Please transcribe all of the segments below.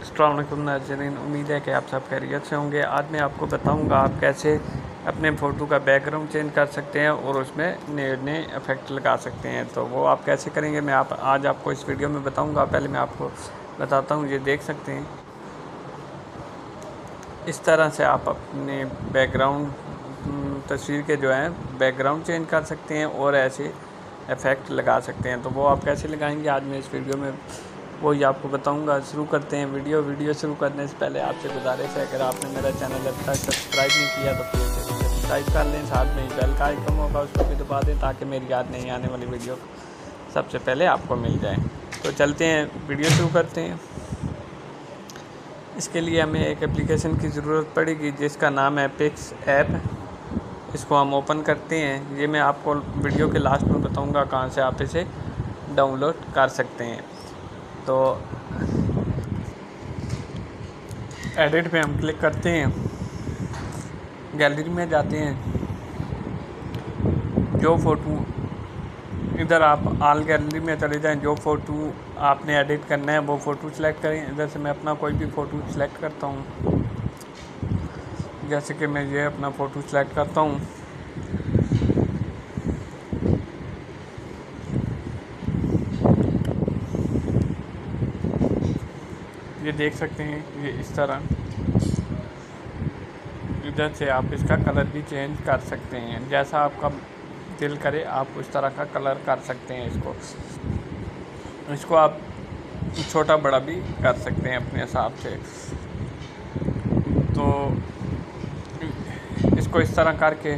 अस्सलाम वालेकुम नाज़रीन, उम्मीद है कि आप सब खैरियत से होंगे। आज मैं आपको बताऊंगा आप कैसे अपने फ़ोटो का बैकग्राउंड चेंज कर सकते हैं और उसमें नए नए इफ़ेक्ट लगा सकते हैं। तो वो आप कैसे करेंगे मैं आज आपको इस वीडियो में बताऊंगा। पहले मैं आपको बताता हूं, ये देख सकते हैं इस तरह से आप अपने बैकग्राउंड तस्वीर के जो है बैकग्राउंड चेंज कर सकते हैं और ऐसे इफ़ेक्ट लगा सकते हैं। तो वो आप कैसे लगाएंगे आज मैं इस वीडियो में वही आपको बताऊंगा। शुरू करते हैं वीडियो शुरू करने से पहले आपसे गुजारिश है, अगर आपने मेरा चैनल अभी तक सब्सक्राइब नहीं किया तो प्लीज़ सब्सक्राइब कर लें, साथ में बेल का आइकन होगा उस पर भी दबा दें ताकि मेरी याद नहीं आने वाली वीडियो सबसे पहले आपको मिल जाए। तो चलते हैं वीडियो शुरू करते हैं। इसके लिए हमें एक एप्लीकेशन की ज़रूरत पड़ेगी जिसका नाम है पिक्स ऐप। इसको हम ओपन करते हैं। ये मैं आपको वीडियो के लास्ट में बताऊंगा कहाँ से आप इसे डाउनलोड कर सकते हैं। तो एडिट पे हम क्लिक करते हैं, गैलरी में जाते हैं, जो फ़ोटो इधर आप आल गैलरी में चले जाएं, जो फ़ोटो आपने एडिट करना है वो फ़ोटो सेलेक्ट करें। इधर से मैं अपना कोई भी फ़ोटो सेलेक्ट करता हूँ, जैसे कि मैं ये अपना फ़ोटो सेलेक्ट करता हूँ। ये देख सकते हैं, ये इस तरह इधर से आप इसका कलर भी चेंज कर सकते हैं, जैसा आपका दिल करे आप उस तरह का कलर कर सकते हैं। इसको आप छोटा बड़ा भी कर सकते हैं अपने हिसाब से। तो इसको इस तरह करके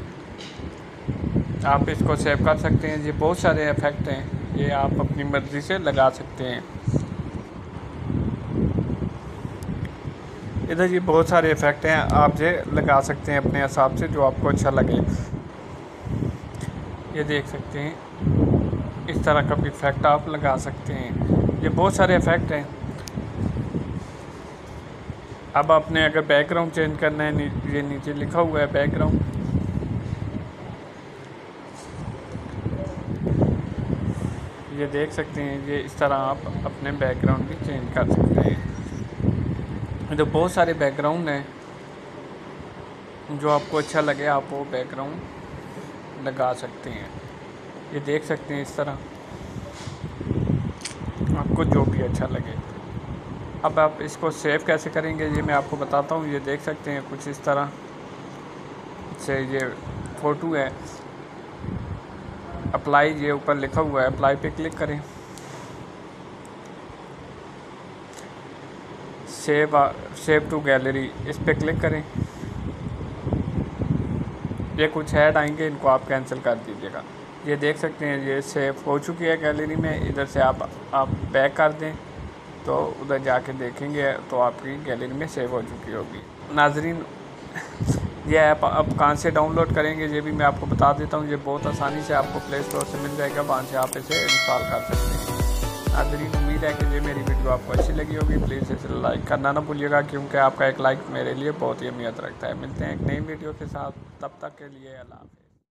आप इसको सेव कर सकते हैं। ये बहुत सारे इफ़ेक्ट हैं, ये आप अपनी मर्ज़ी से लगा सकते हैं। इधर ये बहुत सारे इफ़ेक्ट हैं, आप ये लगा सकते हैं अपने हिसाब से जो आपको अच्छा लगे। ये देख सकते हैं, इस तरह का भी इफ़ेक्ट आप लगा सकते हैं। ये बहुत सारे इफ़ेक्ट हैं। अब आपने अगर बैकग्राउंड चेंज करना है, ये नीचे लिखा हुआ है बैकग्राउंड। ये देख सकते हैं, ये इस तरह आप अपने बैकग्राउंड भी चेंज कर सकते हैं। तो बहुत सारे बैकग्राउंड हैं, जो आपको अच्छा लगे आप वो बैकग्राउंड लगा सकते हैं। ये देख सकते हैं, इस तरह आपको जो भी अच्छा लगे। अब आप इसको सेव कैसे करेंगे ये मैं आपको बताता हूँ। ये देख सकते हैं कुछ इस तरह से ये फ़ोटो है, अप्लाई ये ऊपर लिखा हुआ है, अप्लाई पे क्लिक करें। सेव टू गैलरी, इस पर क्लिक करें। ये कुछ ऐड आएंगे, इनको आप कैंसिल कर दीजिएगा। ये देख सकते हैं ये सेव हो चुकी है गैलरी में। इधर से आप बैक कर दें तो उधर जाके देखेंगे तो आपकी गैलरी में सेव हो चुकी होगी। नाजरीन, ये ऐप अब कहाँ से डाउनलोड करेंगे ये भी मैं आपको बता देता हूँ। ये बहुत आसानी से आपको प्ले स्टोर से मिल जाएगा, वहाँ से आप इसे इंस्टॉल कर सकते हैं। नाज़रीन, उम्मीद है कि ये मेरी वीडियो आपको अच्छी लगी होगी। प्लीज़ इसे लाइक करना ना भूलिएगा, क्योंकि आपका एक लाइक मेरे लिए बहुत ही अहमियत रखता है। मिलते हैं एक नई वीडियो के साथ, तब तक के लिए अल्लाह हाफ़िज़।